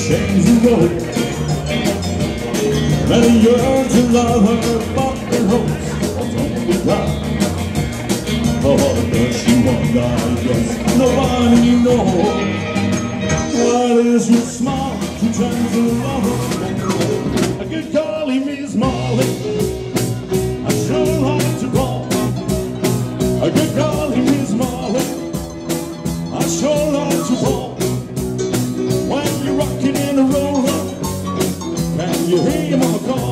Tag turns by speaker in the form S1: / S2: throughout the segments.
S1: change the road. Many yearn to love her, but the hopes are only gone. Oh, does she want, I guess nobody knows. What is your smile to turn to love? I could call him Miss Molly. I sure like to call. I could call him Miss Molly. I sure like to call. When you're rocking in the roller, can you hear him on the call?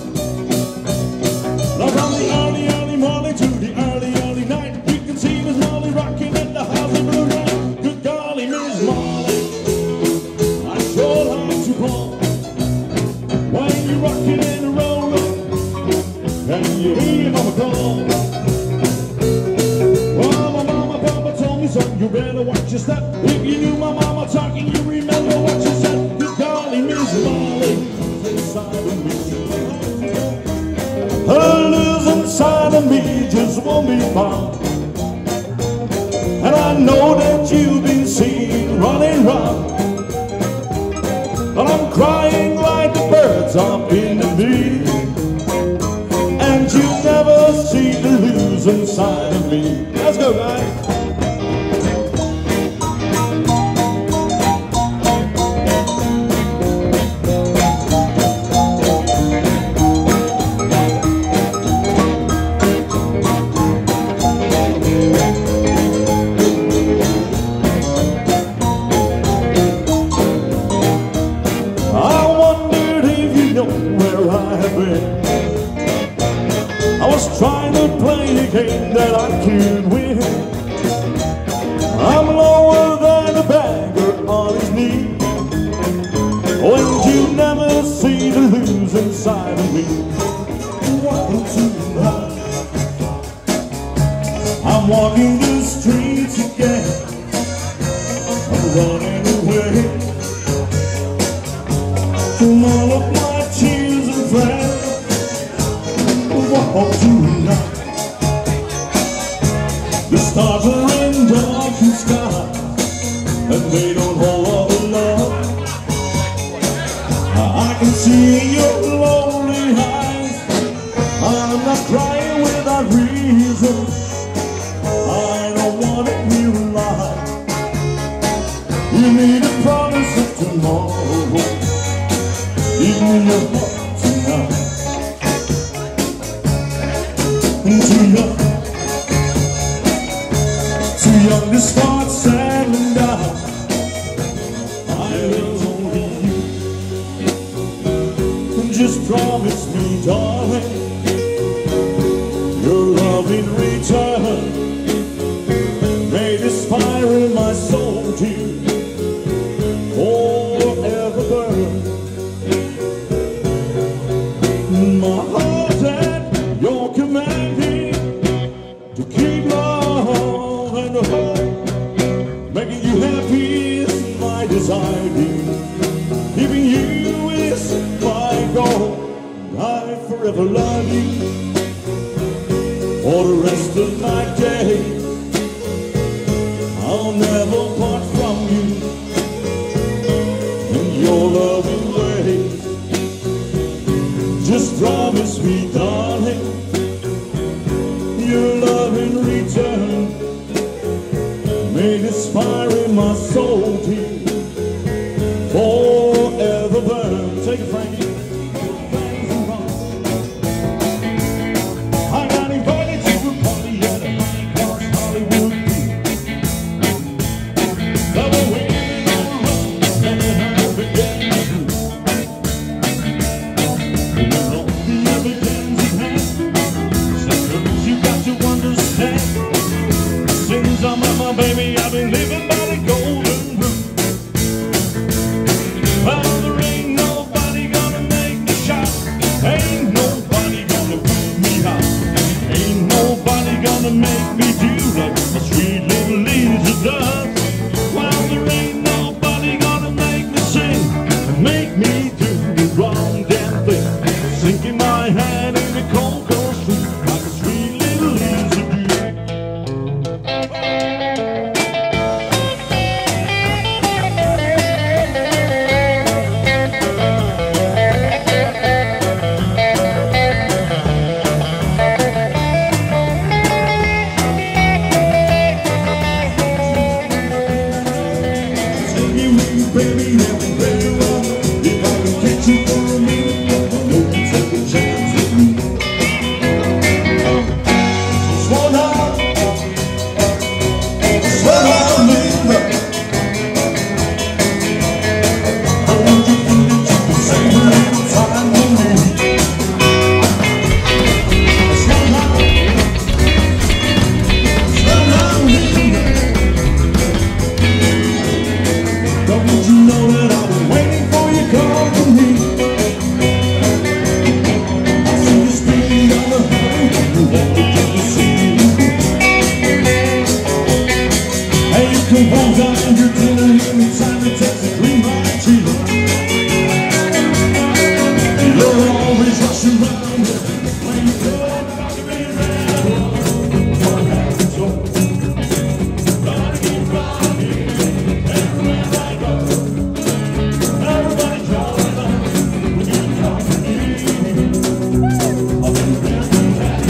S1: Now from the early, early morning to the early, early night, you can see Miss Molly rocking at the house of blue light. Good golly, Miss Molly, I sure like to call. When you're rocking in the roller, can you hear him on the call? Well, my mama, papa told me so, you better watch your step. If you knew my mama talking, you remember what she said. Good golly, Miss Molly, inside of me. Her lives inside of me just won't be found. And I know that you've been seen running round. But I'm crying like the birds up in the field. And you never see the lose inside of me. Let's go, guys. I was trying to play a game that I could win. I'm lower than a beggar on his knee. When you never see the lose inside of me. Welcome to love. I'm walking the streets again. I'm running away from all of my tears and friends. Walk tonight. The stars are in darkened sky, and they don't hold all the love. I can see your lonely eyes. I'm not crying without reason. I don't want to be alive. You need a promise of tomorrow. Give me your heart tonight. Too young to start settling down. I love only you. Just promise me, darling, your love in return. May this fire in my soul, dear, forever burn. My heart at your command, to keep love and hope. Making you happy is my desire, giving you is my goal. I forever love you for the rest of my days. I'll never part from you in your loving ways. Just promise me, darling, your love in return. May this fire in my soul, dear, forever burn. Take it, Frankie. I got invited to a party at a high-class Hollywood view. There were women all around, and I began to do. When all the other games in hand, you got to understand. Since I'm on my baby, I've been living by the golden rule. Well, there ain't nobody gonna make me shout. Ain't nobody gonna put me out. Ain't nobody gonna make me do like a sweet little Lisa does. Well, there ain't nobody gonna make me sing and make me do the wrong damn thing. Sinking my hand in the cold, cold street like a sweet little Lisa do. the ones on your dinner anytime it takes a green light to you. You're always rushing around when you go about to be red. What happens, so gotta keep running everywhere I go. Everybody calling on when you come to me. I'll be ready,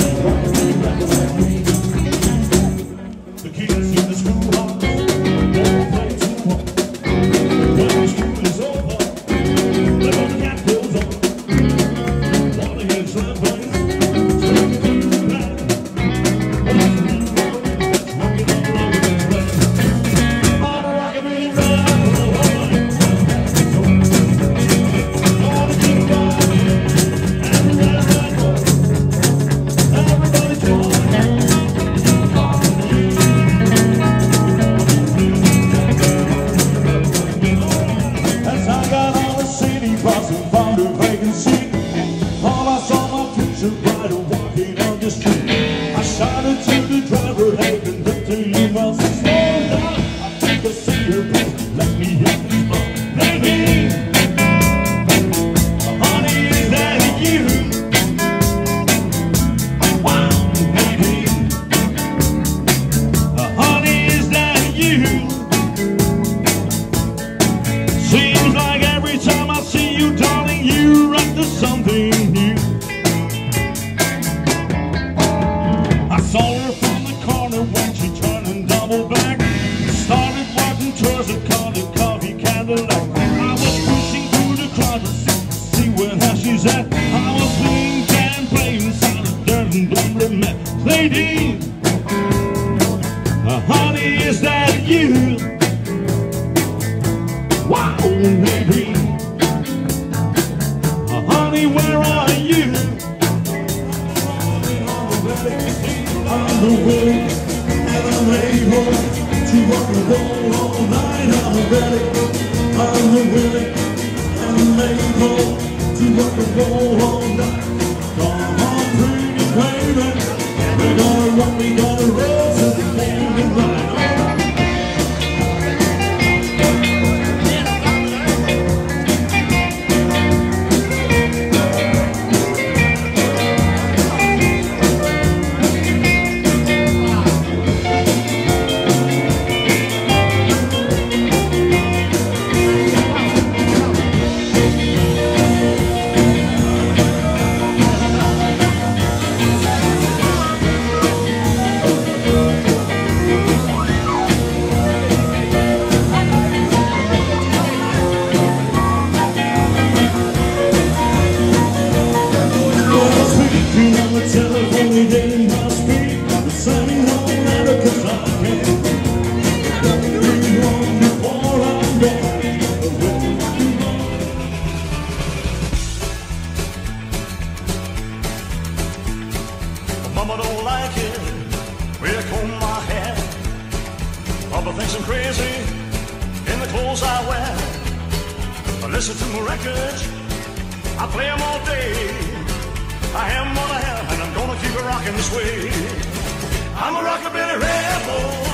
S1: the kids in the schoolhouse won't play too hard. When school is over, the cat goes on. While the kids are playing, swinging through the land. That's rockin' all over the place. On a rockabilly ride, gonna keep riding, everywhere I go. Everybody join. As I got on the city bus and found a vacancy, all I saw my future rider walking on the street. I shouted to the driver, hey, conductor, you must slow down. I think I see her, please let me have this bus. Lady, honey, is that you? Wow, lady, honey, is that you? Seems like every time I see you, darling, you're up to something new. I saw her from the corner when she turned and doubled back. Started walking towards the coffee Cadillac. I was pushing through the crowd to see where the hell she's at. I was playing and playing inside a dirt and dumbly met. Lady, honey, is that you? Wow, baby, honey, where are you? I'm the willing and I'm able to rock and roll all night. I'm ready. I'm the willing and I'm able to rock and roll all night. Come on, pretty baby, we're gonna rock, we gonna roll till the morning light.
S2: Mama don't like it, way I comb my hair. Papa thinks I'm crazy in the clothes I wear. I listen to my records, I play them all day. I am what I am, and I'm gonna keep it rocking this way. I'm a rockabilly rebel.